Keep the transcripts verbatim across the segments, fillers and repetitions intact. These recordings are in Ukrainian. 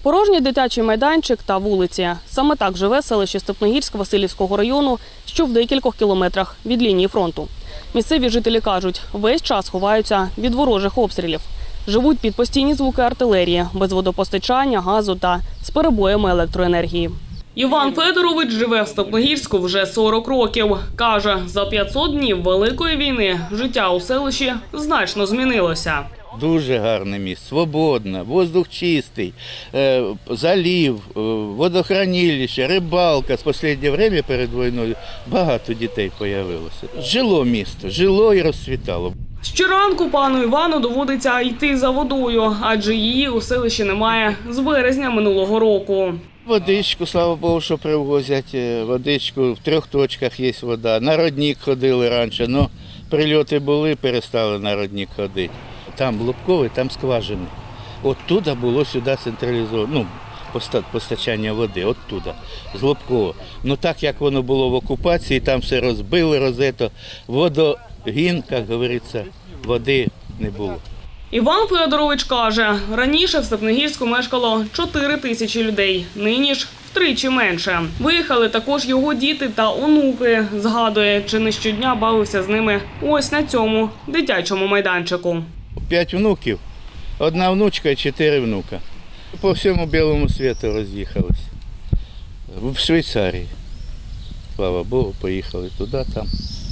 Порожній дитячий майданчик та вулиці. Саме так живе селище Степногірськ Василівського району, що в декількох кілометрах від лінії фронту. Місцеві жителі кажуть, весь час ховаються від ворожих обстрілів. Живуть під постійні звуки артилерії, без водопостачання, газу та з перебоями електроенергії. Іван Федорович живе в Степногірську вже сорок років. Каже, за п'ятсот днів Великої війни життя у селищі значно змінилося. Дуже гарне місце, свободне, воздух чистий, залів, водохранилище, рибалка. З останнє час перед війною багато дітей з'явилося. Жило місто, жило і розцвітало. Щоранку пану Івану доводиться йти за водою, адже її у селищі немає з березня минулого року. Водичку, слава Богу, що привозять, водичку, в трьох точках є вода. На родник ходили раніше, але прильоти були, перестали на родник ходити. Там Лубковий, там скважини. Оттуда було сюди централізовано, ну, постачання води, оттуда, з Лубкового. Ну так, як воно було в окупації, там все розбили, розето, водогін, як говориться, води не було. Іван Федорович каже, раніше в Степногірську мешкало чотири тисячі людей, нині ж втричі менше. Виїхали також його діти та онуки. Згадує, чи не щодня бавився з ними ось на цьому дитячому майданчику. П'ять внуків, одна внучка і чотири внука. По всьому білому світу роз'їхалися. В Швейцарії, слава Богу, поїхали туди, там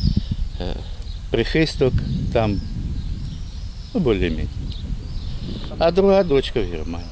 Прихисток, там, ну, більш-менш. А друга дочка в Германії.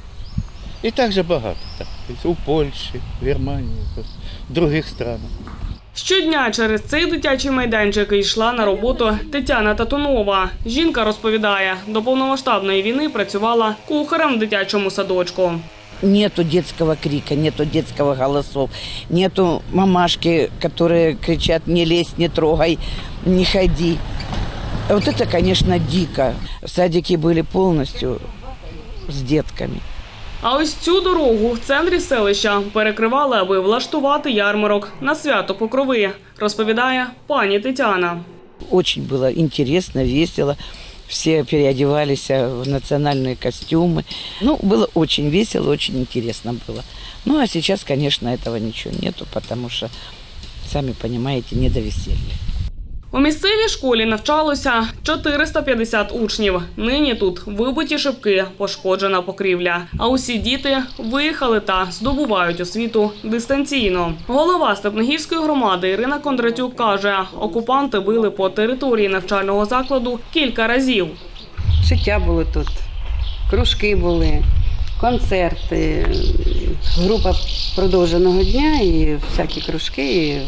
І так же багато, так, у Польщі, в Германії, в інших странах. Щодня через цей дитячий майданчик йшла на роботу Тетяна Татунова. Жінка розповідає, до повномасштабної війни працювала кухарем в дитячому садочку. Нету детского крика, нету детского голосов, нету мамашки, которые кричат «не лезь, не трогай, не ходи». Вот это, конечно, дико. Садики были полностью с детками. А ось цю дорогу в центрі селища перекривали, аби влаштувати ярмарок на свято Покрови, розповідає пані Тетяна. Очень было интересно, весело. Все переодевались в национальные костюмы. Ну, было очень весело, очень интересно было. Ну, а сейчас, конечно, этого ничего нету, потому что, сами понимаете, не до веселья. У місцевій школі навчалося чотириста п'ятдесят учнів. Нині тут вибиті шибки, пошкоджена покрівля. А усі діти виїхали та здобувають освіту дистанційно. Голова Степногірської громади Ірина Кондратюк каже, окупанти били по території навчального закладу кілька разів. Життя було тут, кружки були, концерти, група продовженого дня і всякі кружки. І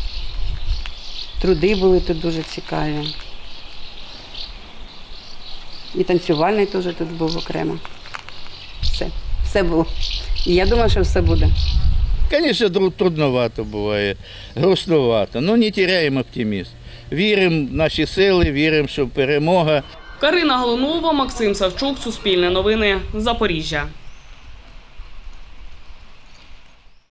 труди були тут дуже цікаві. І танцювальний теж тут був окремо. Все, все було. І я думаю, що все буде. Звісно, трудновато буває, грустновато, але не теряємо оптимізм. Віримо в наші сили, віримо, що перемога. Карина Галунова, Максим Савчук, Суспільне новини, Запоріжжя.